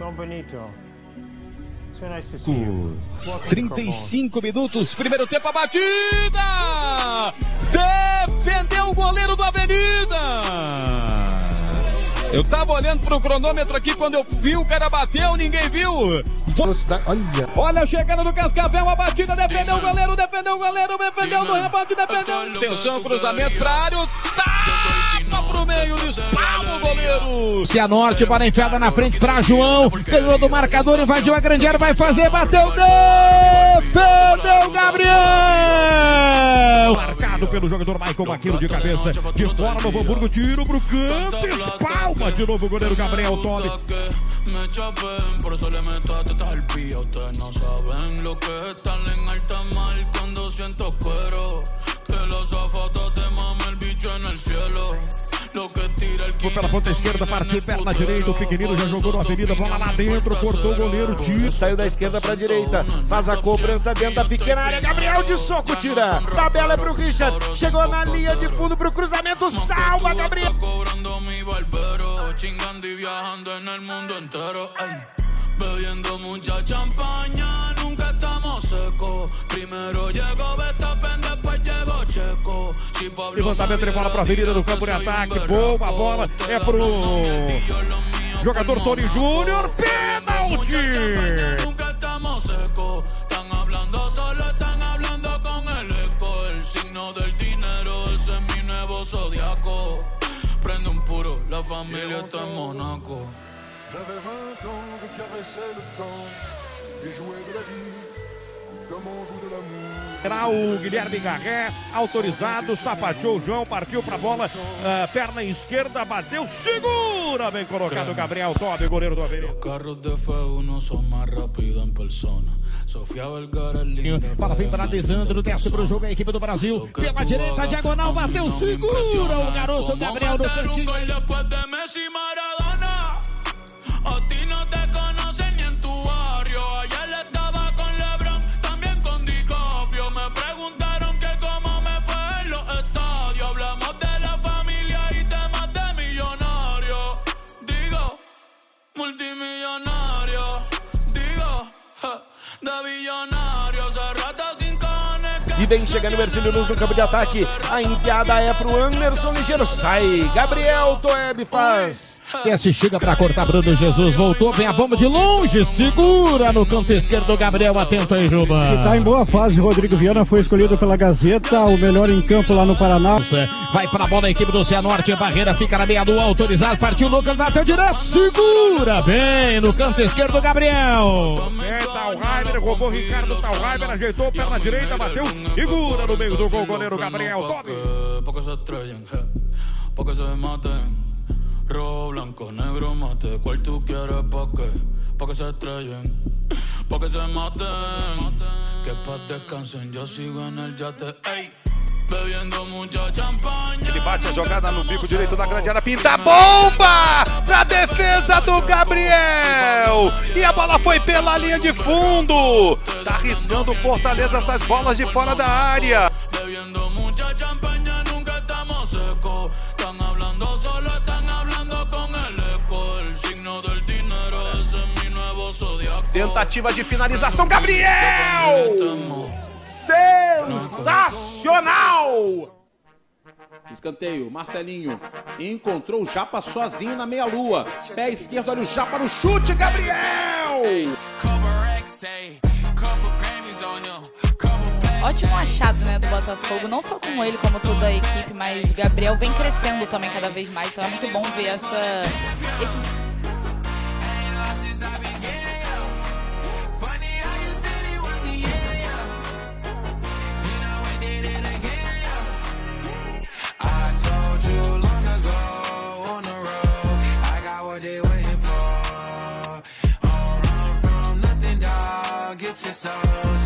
Don Benito. So nice to see you. 35 minutos, primeiro tempo, a batida! Defendeu o goleiro do Avenida! Eu tava olhando pro cronômetro aqui, quando eu vi o cara bateu, ninguém viu. Olha a chegada do Cascavel, a batida, defendeu o goleiro, defendeu no rebote, defendeu. Atenção, cruzamento pra área, tapa pro meio, espalma o goleiro. Cianorte, bola enfiada na frente pra João, ganhou do marcador, invadiu a grande área, vai fazer, bateu, defendeu Gabriel. Marcado pelo jogador Michael Maqueiro de cabeça, de fora, Novo Hamburgo, tiro pro canto, espalma de novo o goleiro Gabriel Tobi. Me chapen, por eso le meto a tetas al pía. Ustedes no saben lo que es estar en alta mar cuando siento cuero. Que los zapatos te mame el bicho en el cielo. Lo que tira el Foi pela ponta esquerda, partiu perna direita, o pequenino já jogou na Avenida, bola lá dentro, cortou o goleiro, tira. Saiu da esquerda pra direita, faz a cobrança dentro da pequena área, Gabriel de soco, tira. Tabela é pro Richard, chegou na linha de fundo pro cruzamento, salva Gabriel. Cobrando mi barbero, chingando y viajando en el mundo entero. Ay, bebiendo mucha champaña, nunca estamos secos. Primero llegó Verstappen, después llegó Checo. Levantamento de bola para a Avenida do campo de ataque, boa bola, é pro jogador Tony Júnior, pênalti! Nunca estamos secos, están hablando solo, están hablando con el eco. El signo del dinero, ese es mi nuevo zodiaco. Prende un puro, la familia está en Monaco. J'avais 20 ans, je caressais le temps et jouais de la vie comme on joue de l'amour. Será o Guilherme Garré, autorizado, sapateou o João, partiu pra bola, perna esquerda, bateu, segura, bem colocado Gabriel Tobi, goleiro do Avenida. Los carros de F1 son más rápidos en persona. Sofia Vergara es linda. Bola vem para Lisandro, desce pro jogo a equipe do Brasil, pela direita, diagonal, bateu, segura o garoto Gabriel do cantinho. A ti no te conocen ni en tu barrio. Ayer estaba con LeBron, también con DiCaprio. Me preguntaron que cómo me fue en los estadios. Hablamos de la familia y temas de millonarios. Digo, multimillonario. Digo, de billonarios. Se rata sin cojones. E vem chegando o Ercílio Luz no campo de ataque, a enfiada é pro Anderson Ligeiro, sai, Gabriel Tobi faz. Esse chega para cortar, Bruno Jesus voltou, vem a bomba de longe, segura no canto esquerdo, Gabriel, atento aí, Juba. Está em boa fase, Rodrigo Viana foi escolhido pela Gazeta, o melhor em campo lá no Paraná. Vai para a bola a equipe do Cianorte, barreira fica na meia do autorizado, partiu Lucas, bateu direto, segura bem no canto esquerdo, Gabriel. Talheimer, roubou Ricardo Talheimer, ajeitou perna direita, bateu, segura no meio do gol, goleiro Gabriel Tobi. Porque se estrellen, porque se maten. Rojo, blanco, negro, mate. ¿Cuál tú quieres? ¿Pa' qué? Pa' que se estrellen, pa' que se maten. Que pa' descansen, yo sigo en el yate. Ey, bebiendo mucha champaña. Ele bate a jogada no bico direito da grande área, pinta a bomba pra defesa do Gabriel. E a bola foi pela linha de fundo. Tá arriscando Fortaleza essas bolas de fora da área. Bebiendo mucha champaña, nunca estamos secos. Están hablando solo, están hablando con el eco. El signo del dinero, ese es mi nuevo zodiaco. Tentativa de finalização, Gabriel! Sensacional! Escanteio, Marcelinho encontrou o Japa sozinho na meia-lua. Pé esquerdo, olha o Japa no chute, Gabriel! Ótimo achado, né, do Botafogo, não só com ele, como toda a equipe, mas o Gabriel vem crescendo também cada vez mais, então é muito bom ver esse... Get your soul.